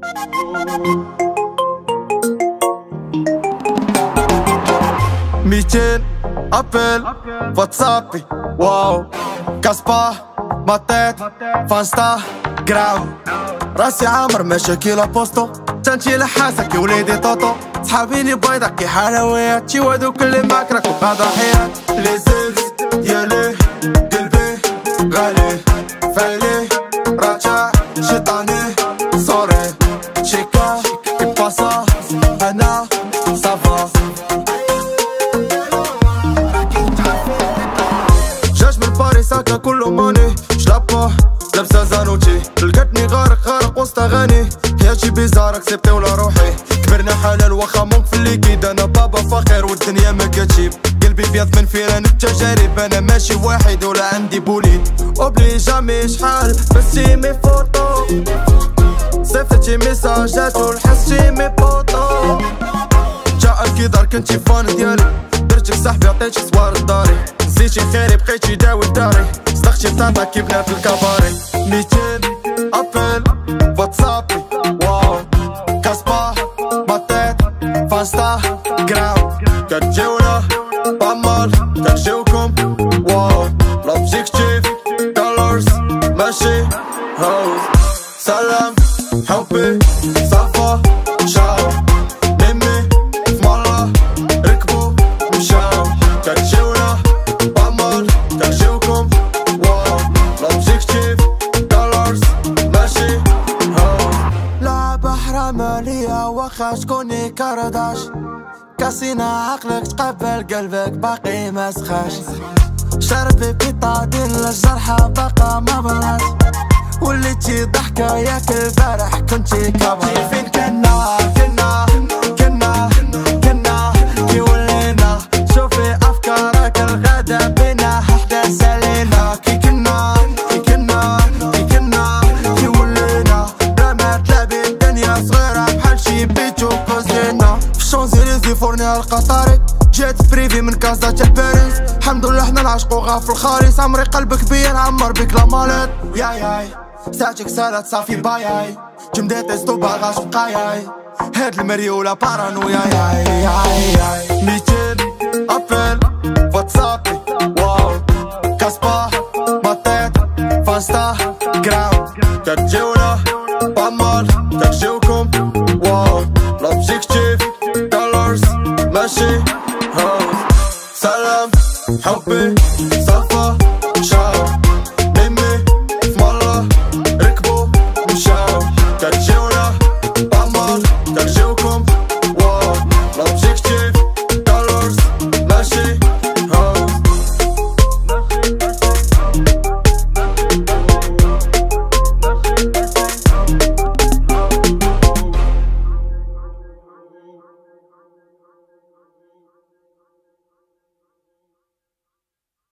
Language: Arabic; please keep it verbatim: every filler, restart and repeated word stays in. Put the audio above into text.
ميتين ابل واتسابي واو كاسبا ما تيت فانستا جراو راسي عامر مشاكل ابوستو تنتي لحاسك يا وليدي طوطو صحابيني بيضا كي حلويات شي وادو كل معاك راكو هذا حياة لي زيكس ديالي قلبي غالي فايلي راجع شيطاني سوري شيكا كي باسا انا صافا جاش من باريس هكا كله ماني شلابا لابسة زانوتشي لقيتني غارق غارق وسط اغاني حياتي بيزار اكسبتي ولا روحي كبرنا حلال واخا مونك في الليكيد انا بابا فقير والدنيا ما كتجيب قلبي بيض من فيران التجارب انا ماشي واحد ولا عندي بوليد اوبلي جامي شحال بس مي فوتو صيفطتي ميساجات والحسي مي بوطو جاء كي دار كنتي فان ديالي درتك صاحبي عطيتك صوار الداري نسيتي خيري بقيتي داوي داري صدقتي بطاطا كي بنات الكباري ميتين ابل واتسابي واو كاسبا ما تيت فانستا جراو كتجيونا بامال كنجيوكم واو لوبجيكتيف دولارز ماشي هاوز سلام حبي صافا شاو ميمي فمالا ركبو مشاو كتجيونا بامال كنجيوكم واو لوبجيكتيف دولارز ماشي هاوز لا بحر مالية واخا شكوني كرداش كاسينا عقلك تقبل قلبك باقي ما سخاش شربي بيطادين للجرحى باقا ما بلاش وليتي ضحكة ياك البارح كنتي كبر فين كنا كنا كنا كنا كي ولينا شوفي افكارك الغدا بينا حتى سالينا كي كنا كي كنا كي كنا كي ولينا رمات لابي الدنيا صغيرة بحال شي بيت وكوزينا في الشونزيليزي فورني القطاري جيت بريفي من كازا تا باريس الحمد لله حنا نعشقو غا في الخالص عمري قلبك بيا نعمر بيك لا مالت يا ياي ساعتك سالت صافي باياي جمدات استو باغاش بقاياي هاد المريولة بارانويا ياي ياي ياي ميتين ابل واتسابي واو كاسبا ما تيت فانستا جراو كتجيو